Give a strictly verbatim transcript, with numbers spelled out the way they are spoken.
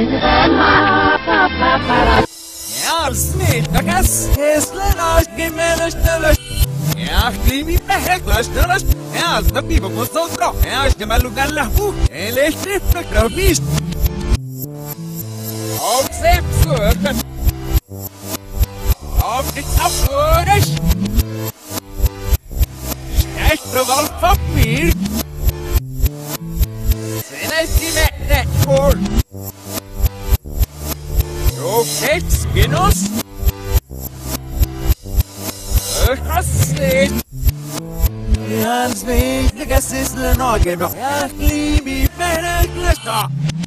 Ja, smietakas, eslenos, gimelos, telos. Ja, klimi peheklas, telos. Ja, da pivo con sotro. Ja, este malugan la hu. El estripno krabist. Op sep söken. Op dit afhöres. Stärkte val papir. Sen är det med rätt hål. Så kex genos. Ökasset. Hans väg läggas i slanagen och jag kliver i färre glösta.